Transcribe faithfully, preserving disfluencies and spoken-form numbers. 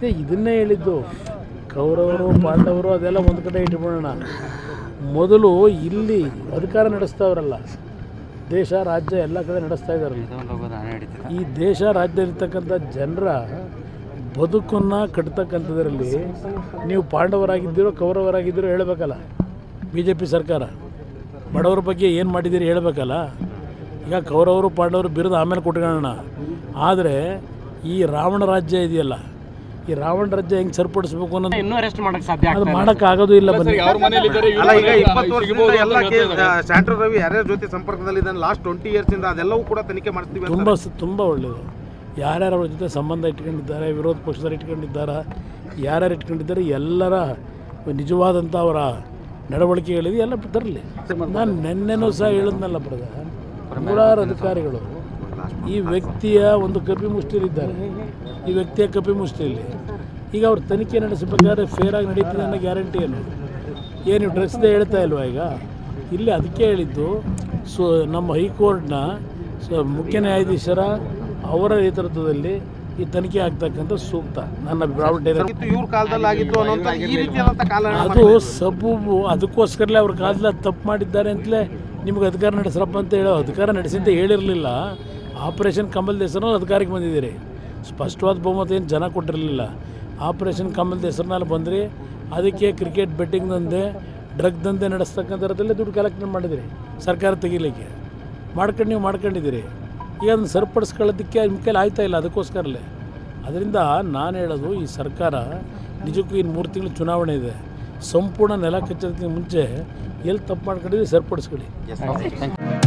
ಅದೇ ಇದನ್ನೇ ಹೇಳಿದ್ದು, ಕೌರವರು ಪಾಂಡವರು ಅದೆಲ್ಲ ಒಂದು ಕಡೆ ಇಟ್ಬಿಡೋಣ. ಮೊದಲು ಇಲ್ಲಿ ಅಧಿಕಾರ ನಡೆಸ್ತವ್ರಲ್ಲ, ದೇಶ ರಾಜ್ಯ ಎಲ್ಲ ಕಡೆ ನಡೆಸ್ತಾ ಇದ್ದಾರಲ್ಲ, ಈ ದೇಶ ರಾಜ್ಯದಲ್ಲಿರ್ತಕ್ಕಂಥ ಜನರ ಬದುಕನ್ನು ಕಟ್ತಕ್ಕಂಥದ್ರಲ್ಲಿ ನೀವು ಪಾಂಡವರಾಗಿದ್ದೀರೋ ಕೌರವರಾಗಿದ್ದೀರೋ ಹೇಳಬೇಕಲ್ಲ. ಬಿ ಜೆ ಪಿ ಸರ್ಕಾರ ಬಡವರ ಬಗ್ಗೆ ಏನು ಮಾಡಿದ್ದೀರಿ ಹೇಳಬೇಕಲ್ಲ. ಈಗ ಕೌರವರು ಪಾಂಡವರು ಬಿರುದು ಆಮೇಲೆ ಕೊಟ್ಕೊಳ್ಳೋಣ, ಆದರೆ ಈ ರಾವಣ ರಾಜ್ಯ ಇದೆಯಲ್ಲ, ಈ ರಾವಣ ರಾಜ್ಯ ಹೆಂಗೆ ಸರಿಪಡಿಸ್ಬೇಕು ಅನ್ನೋದು ಇನ್ನೂ ಅರೆಸ್ಟ್ ಮಾಡಕ್ಕೆ ಸಾಧ್ಯ ಅದು ಮಾಡೋಕ್ಕಾಗೋದು ಇಲ್ಲ. ಬನ್ನಿ ಸ್ಯಾಂಟ್ರೋ ರವಿ ಯಾರ್ಯಾರ ಜೊತೆ ಸಂಪರ್ಕದಲ್ಲಿದ್ದಾನೆ ಲಾಸ್ಟ್ ಟ್ವೆಂಟಿ ಇಯರ್ಸ್ ಇಂದ ಅದೆಲ್ಲವೂ ಕೂಡ ತನಿಖೆ ಮಾಡ್ತೀವಿ. ತುಂಬ ತುಂಬ ಒಳ್ಳೆಯದು. ಯಾರ್ಯಾರ ಅವ್ರ ಜೊತೆ ಸಂಬಂಧ ಇಟ್ಕೊಂಡಿದ್ದಾರೆ, ವಿರೋಧ ಪಕ್ಷದವ್ರು ಇಟ್ಕೊಂಡಿದ್ದಾರೆ, ಯಾರ್ಯಾರು ಇಟ್ಕೊಂಡಿದ್ದಾರೆ ಎಲ್ಲರ ನಿಜವಾದಂಥ ಅವರ ನಡವಳಿಕೆಗಳಿದೆ ಎಲ್ಲ ತರಲಿ. ನಾನು ನೆನ್ನೆನೂ ಸಹ ಹೇಳಿದ್ನಲ್ಲ ಬ್ರದರ್, ನೂರಾರು ಅಧಿಕಾರಿಗಳು ಈ ವ್ಯಕ್ತಿಯ ಒಂದು ಕಪಿಮುಷ್ಟಿಯಲ್ಲಿದ್ದಾರೆ, ಈ ವ್ಯಕ್ತಿಯ ಕಪಿಮುಷ್ಟಿಯಲ್ಲಿ. ಈಗ ಅವ್ರು ತನಿಖೆ ನಡೆಸಬೇಕಾದ್ರೆ ಫೇರಾಗಿ ನಡೀತದೆ ಅನ್ನೋ ಗ್ಯಾರಂಟಿ ಏನು? ಏನು ಡ್ರಗ್ಸ್ದೇ ಹೇಳ್ತಾ ಇಲ್ವಾ ಈಗ ಇಲ್ಲಿ? ಅದಕ್ಕೆ ಹೇಳಿದ್ದು, ಸೊ ನಮ್ಮ ಹೈಕೋರ್ಟ್ನ ಸೊ ಮುಖ್ಯ ನ್ಯಾಯಾಧೀಶರ ಅವರ ನೇತೃತ್ವದಲ್ಲಿ ಈ ತನಿಖೆ ಆಗ್ತಕ್ಕಂಥ ಸೂಕ್ತ ನನ್ನ ಅಭಿಪ್ರಾಯ. ಇವ್ರ ಕಾಲದಲ್ಲಿ ಆಗಿತ್ತು ಅನ್ನೋಂಥ ಈ ರೀತಿಯಾದಂಥ ಕಾಲ ಅದು ಸಬೂಬು. ಅದಕ್ಕೋಸ್ಕರಲೇ ಅವ್ರ ಕಾಲದಲ್ಲಿ ತಪ್ಪು ಮಾಡಿದ್ದಾರೆ ಅಂತಲೇ ನಿಮ್ಗೆ ಅಧಿಕಾರ ನಡೆಸ್ರಪ್ಪ ಅಂತ ಹೇಳೋ, ಅಧಿಕಾರ ನಡೆಸಿ ಅಂತ ಹೇಳಿರಲಿಲ್ಲ. ಆಪರೇಷನ್ ಕಮಲ್ ಹೆಸರಲ್ಲಿ ಅಧಿಕಾರಕ್ಕೆ ಬಂದಿದ್ದೀರಿ, ಸ್ಪಷ್ಟವಾದ ಬಹುಮತ ಏನು ಜನ ಕೊಟ್ಟಿರಲಿಲ್ಲ. ಆಪರೇಷನ್ ಕಮಲ್ ಹೆಸರಿನಲ್ಲಿ ಬಂದ್ರಿ, ಅದಕ್ಕೆ ಕ್ರಿಕೆಟ್ ಬೆಟ್ಟಿಂಗ್ ದಂಧೆ, ಡ್ರಗ್ ದಂಧೆ ನಡೆಸ್ತಕ್ಕಂಥದ್ರಲ್ಲೇ ದುಡ್ಡು ಕಲೆಕ್ಟ್ ಮಾಡಿದಿರಿ ಸರ್ಕಾರ ತೆಗಿಲಿಕ್ಕೆ. ಮಾಡ್ಕೊಂಡು ನೀವು ಮಾಡ್ಕೊಂಡಿದ್ದೀರಿ. ಈಗ ಅದನ್ನು ಸರಿಪಡಿಸ್ಕೊಳ್ಳೋದಕ್ಕೆ ನಿಮ್ಮ ಕೈಲಿ ಆಯ್ತಾ ಇಲ್ಲ, ಅದಕ್ಕೋಸ್ಕರಲೇ. ಅದರಿಂದ ನಾನು ಹೇಳೋದು, ಈ ಸರ್ಕಾರ ನಿಜಕ್ಕೂ ಇನ್ನು ಮೂರು ತಿಂಗಳು ಚುನಾವಣೆ ಇದೆ, ಸಂಪೂರ್ಣ ನೆಲ ಕಚ್ಚೋದಕ್ಕೆ ಮುಂಚೆ ಎಲ್ಲಿ ತಪ್ಪು ಮಾಡ್ಕೊಂಡಿದ್ದೀವಿ ಸರಿಪಡಿಸ್ಕೊಳ್ಳಿ.